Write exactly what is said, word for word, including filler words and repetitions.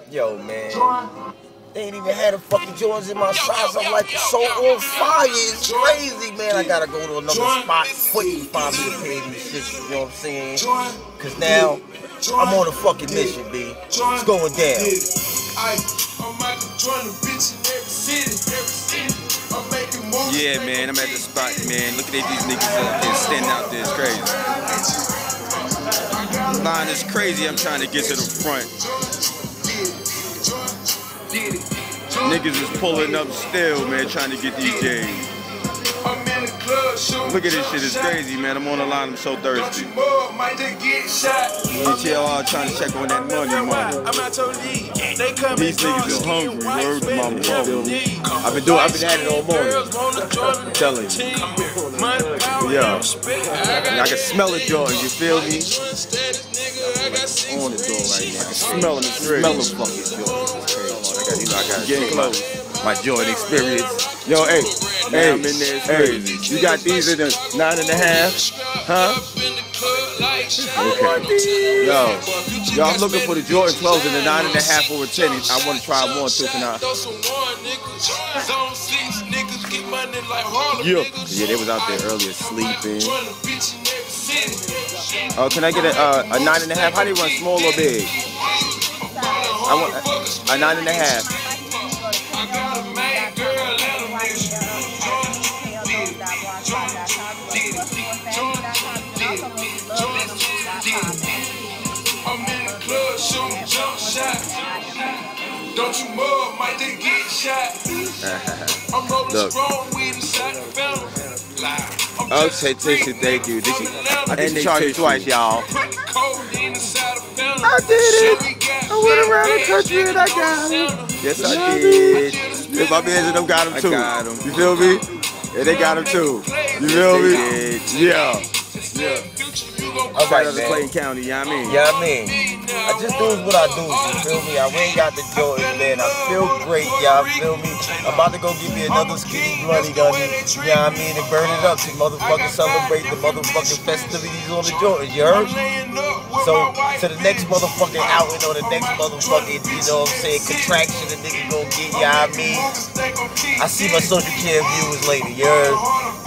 Yo, man. They ain't even had a fucking Jordans in my size. I'm like, so on fire. It's crazy, man. I gotta go to another spot quick to find me a pair of these shits, you know what I'm saying? Cause now, I'm on a fucking mission, B. It's going down. Yeah, man, I'm at the spot, man. Look at these niggas up there standing out there. It's crazy. The line is crazy. I'm trying to get to the front. Niggas is pulling up still, man, trying to get these J's. Look at this shit, it's crazy, man. I'm on the line, I'm so thirsty. H L R trying to check on that money, money. These niggas is hungry, word to my mother. I've been doing, I've been at it all morning. I'm telling you. Yeah. I can smell it, Jordan, you feel me? On the door right now. I can smell it, it's crazy. Smell the fucking Jordan. You know, I gotta get close. My Jordan experience. Yo, hey, hey, I'm in there, it's crazy. You got these in the nine and a half, huh? Okay. Yo, yo, I'm looking for the Jordan twelves in the nine and a half or a ten. I want to try them on too. Can I? Yeah. Yeah, they was out there earlier sleeping. Oh, can I get a uh, a nine and a half? How do you run, small or big? I want a, a nine and a half. Don't you move, might they get shot. Look. Okay, Tisha, thank you. Did you, I did charge you twice, y'all. I did it. I went around the country and I got him. Yes, I did. If my mans and them got him too. got him. You feel me? Yeah, they got him too. You feel me? Yeah. Yeah. All right, man. Clayton County, you know what I mean? Yeah, I mean, I just do what I do, you feel me? I really got the Jordans, man. I feel great, y'all feel me? I'm about to go give me another skinny bloody gun, you know what I mean? And burn it up to motherfucking celebrate the motherfucking festivities on the Jordans, you heard? So, to the next motherfucking outing or the next motherfucking, you know what I'm saying, contraction the nigga gonna get, you know what I mean? I see my social care viewers later, you heard?